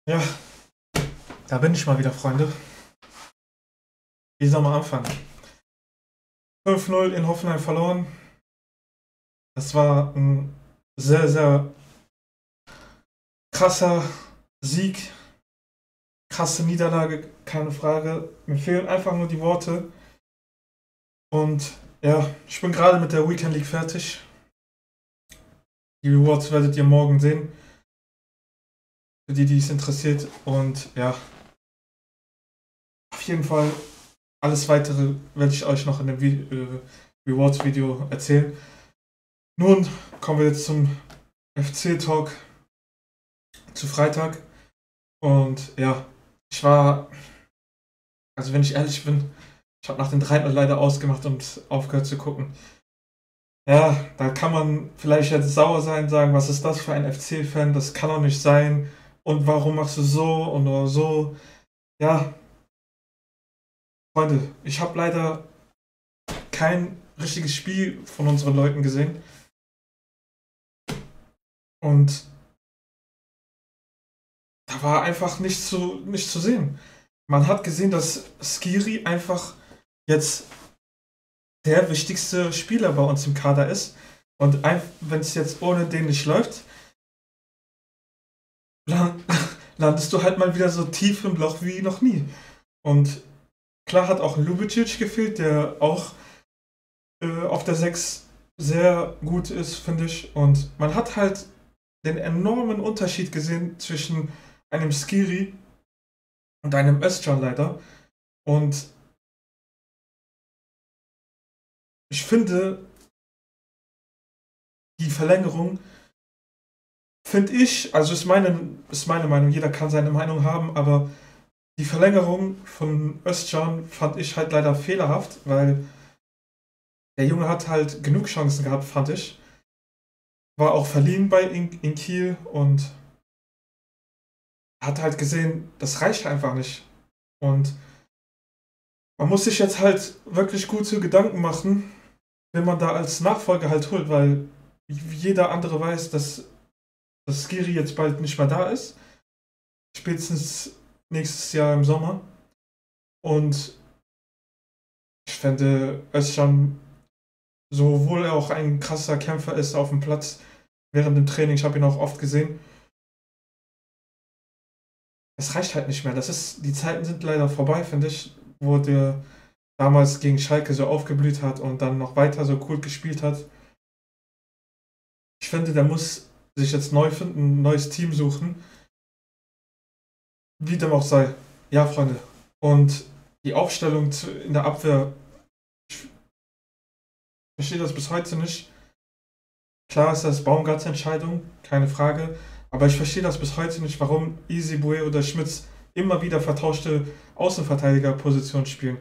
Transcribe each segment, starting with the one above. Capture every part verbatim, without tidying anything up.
Ja, da bin ich mal wieder, Freunde. Wie soll man anfangen? fünf null in Hoffenheim verloren. Das war ein sehr, sehr krasser Sieg, krasse Niederlage, keine Frage. Mir fehlen einfach nur die Worte. Und ja, ich bin gerade mit der Weekend League fertig. Die Rewards werdet ihr morgen sehen. Für die, die es interessiert. Und ja, auf jeden Fall alles weitere werde ich euch noch in dem Vi- äh, Rewards-Video erzählen. Nun kommen wir jetzt zum F C-Talk zu Freitag. Und ja, ich war, also wenn ich ehrlich bin, ich habe nach den drei null leider ausgemacht und aufgehört zu gucken. Ja, da kann man vielleicht jetzt sauer sein, sagen, was ist das für ein F C-Fan, das kann doch nicht sein. Und warum machst du so und oder so? Ja, Freunde, ich habe leider kein richtiges Spiel von unseren Leuten gesehen. Und da war einfach nichts zu, nicht zu sehen. Man hat gesehen, dass Skiri einfach jetzt der wichtigste Spieler bei uns im Kader ist. Und wenn es jetzt ohne den nicht läuft, dann landest du halt mal wieder so tief im Loch wie noch nie. Und klar hat auch Lubicic gefehlt, der auch äh, auf der sechs sehr gut ist, finde ich. Und man hat halt den enormen Unterschied gesehen zwischen einem Skiri und einem Özcan leider. Und ich finde, die Verlängerung, finde ich, also ist meine, ist meine Meinung, jeder kann seine Meinung haben, aber die Verlängerung von Özcan fand ich halt leider fehlerhaft, weil der Junge hat halt genug Chancen gehabt, fand ich. War auch verliehen bei in, in Kiel und hat halt gesehen, das reicht einfach nicht. Und man muss sich jetzt halt wirklich gute Gedanken machen, wenn man da als Nachfolger halt holt, weil jeder andere weiß, dass dass Skiri jetzt bald nicht mehr da ist. Spätestens nächstes Jahr im Sommer. Und ich fände Özcan, sowohl er auch ein krasser Kämpfer ist auf dem Platz während dem Training, ich habe ihn auch oft gesehen, es reicht halt nicht mehr. Das ist, die Zeiten sind leider vorbei, finde ich, wo der damals gegen Schalke so aufgeblüht hat und dann noch weiter so cool gespielt hat. Ich finde, der muss sich jetzt neu finden, ein neues Team suchen. Wie dem auch sei. Ja, Freunde. Und die Aufstellung zu, in der Abwehr, ich verstehe das bis heute nicht. Klar ist das Baumgarts Entscheidung, keine Frage. Aber ich verstehe das bis heute nicht, warum Isibue oder Schmitz immer wieder vertauschte Außenverteidigerpositionen spielen.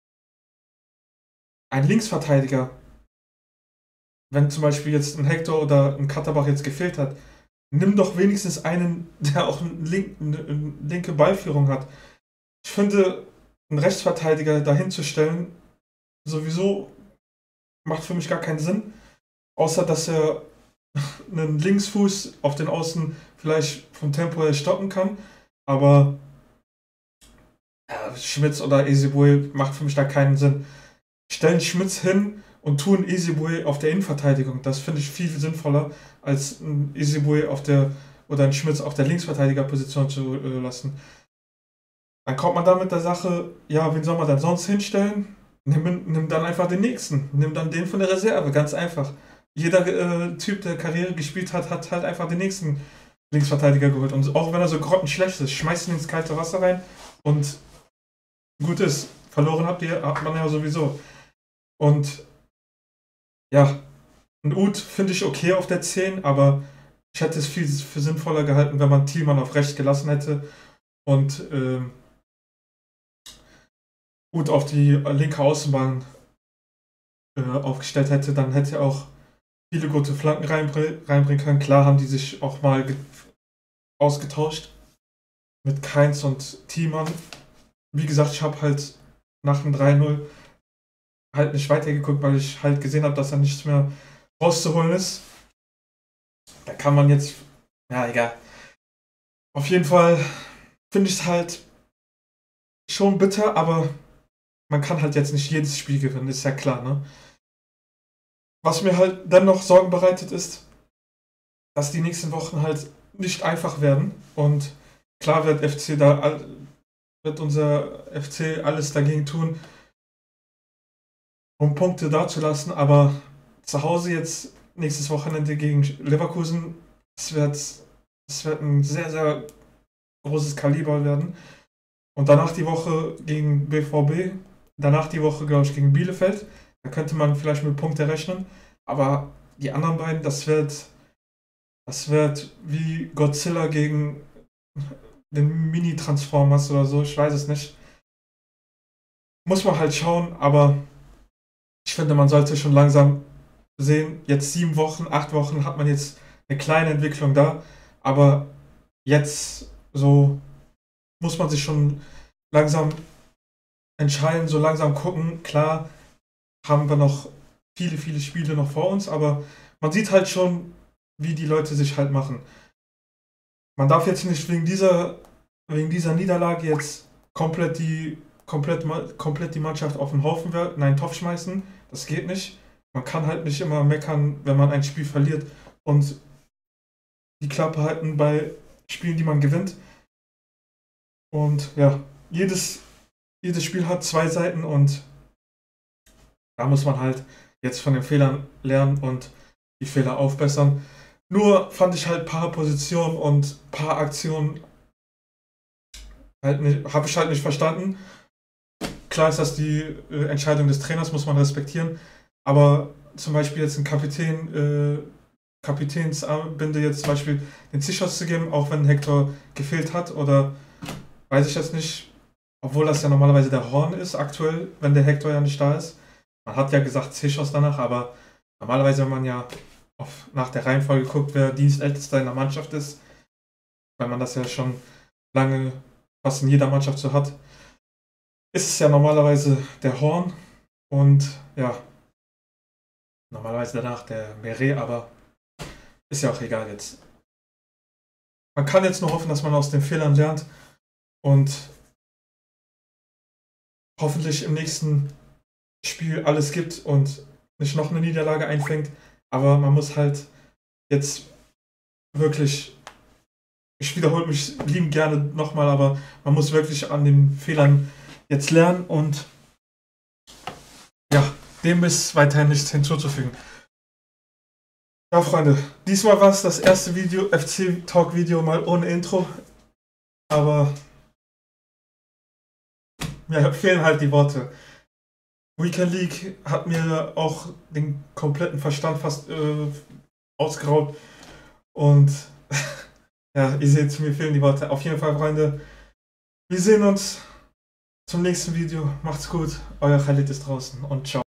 Ein Linksverteidiger, wenn zum Beispiel jetzt ein Hector oder ein Katterbach jetzt gefehlt hat, nimm doch wenigstens einen, der auch eine, link, eine, eine linke Ballführung hat. Ich finde, einen Rechtsverteidiger dahin zu stellen, sowieso macht für mich gar keinen Sinn. Außer, dass er einen Linksfuß auf den Außen vielleicht vom Tempo her stoppen kann. Aber ja, Schmitz oder Ezebue macht für mich da keinen Sinn. Stellen Schmitz hin und tun Ezebue auf der Innenverteidigung. Das finde ich viel sinnvoller, als ein Ezebue auf der oder ein Schmitz auf der Linksverteidigerposition zu äh, lassen. Dann kommt man da mit der Sache, ja, wen soll man dann sonst hinstellen? Nimm, nimm dann einfach den nächsten. Nimm dann den von der Reserve, ganz einfach. Jeder äh, Typ, der Karriere gespielt hat, hat halt einfach den nächsten Linksverteidiger geholt. Und auch wenn er so grottenschlecht ist, schmeißt ihn ins kalte Wasser rein und gut ist. Verloren habt ihr, hat man ja sowieso. Und ja, ein Uth finde ich okay auf der zehn, aber ich hätte es viel für sinnvoller gehalten, wenn man Thielmann auf rechts gelassen hätte und ähm, Uth auf die linke Außenbahn äh, aufgestellt hätte, dann hätte er auch viele gute Flanken reinbr reinbringen können. Klar haben die sich auch mal ausgetauscht mit Keins und Thielmann. Wie gesagt, ich habe halt nach dem drei null halt nicht weitergeguckt, weil ich halt gesehen habe, dass da nichts mehr rauszuholen ist. Da kann man jetzt, ja egal. Auf jeden Fall finde ich es halt schon bitter, aber man kann halt jetzt nicht jedes Spiel gewinnen, ist ja klar, ne? Was mir halt dann noch Sorgen bereitet ist, dass die nächsten Wochen halt nicht einfach werden. Und klar wird F C da all, wird unser F C alles dagegen tun, um Punkte dazulassen, aber zu Hause jetzt nächstes Wochenende gegen Leverkusen, es wird, es wird ein sehr, sehr großes Kaliber werden. Und danach die Woche gegen B V B, danach die Woche, glaube ich, gegen Bielefeld. Da könnte man vielleicht mit Punkte rechnen. Aber die anderen beiden, das wird, das wird wie Godzilla gegen den Mini-Transformers oder so, ich weiß es nicht. Muss man halt schauen, aber ich finde, man sollte schon langsam sehen, jetzt sieben Wochen, acht Wochen hat man jetzt eine kleine Entwicklung da, aber jetzt so muss man sich schon langsam entscheiden, so langsam gucken. Klar haben wir noch viele, viele Spiele noch vor uns, aber man sieht halt schon, wie die Leute sich halt machen. Man darf jetzt nicht wegen dieser, wegen dieser Niederlage jetzt komplett die, komplett, komplett die Mannschaft auf den Haufen, in einen Topf schmeißen. Das geht nicht. Man kann halt nicht immer meckern, wenn man ein Spiel verliert und die Klappe halten bei Spielen, die man gewinnt. Und ja, jedes, jedes Spiel hat zwei Seiten und da muss man halt jetzt von den Fehlern lernen und die Fehler aufbessern. Nur fand ich halt ein paar Positionen und ein paar Aktionen halt nicht, habe ich halt nicht verstanden. Klar ist das die äh, Entscheidung des Trainers, muss man respektieren. Aber zum Beispiel jetzt ein Kapitän, äh, Kapitänsbinde jetzt zum Beispiel den Zichos zu geben, auch wenn Hector gefehlt hat oder weiß ich jetzt nicht, obwohl das ja normalerweise der Horn ist aktuell, wenn der Hector ja nicht da ist. Man hat ja gesagt Zichos danach, aber normalerweise, wenn man ja auf, nach der Reihenfolge guckt, wer Dienstältester in der Mannschaft ist, weil man das ja schon lange fast in jeder Mannschaft so hat, ist es ja normalerweise der Horn und ja, normalerweise danach der Meret, aber ist ja auch egal jetzt. Man kann jetzt nur hoffen, dass man aus den Fehlern lernt und hoffentlich im nächsten Spiel alles gibt und nicht noch eine Niederlage einfängt. Aber man muss halt jetzt wirklich, ich wiederhole mich liebend gerne nochmal, aber man muss wirklich an den Fehlern jetzt lernen und ja, dem ist weiterhin nichts hinzuzufügen. Ja, Freunde, diesmal war es das erste Video, F C-Talk-Video mal ohne Intro, aber mir fehlen halt die Worte. Weekend League hat mir auch den kompletten Verstand fast äh, ausgeraubt und ja, ihr seht, mir fehlen die Worte. Auf jeden Fall, Freunde, wir sehen uns zum nächsten Video. Macht's gut, euer Khalid ist draußen und ciao.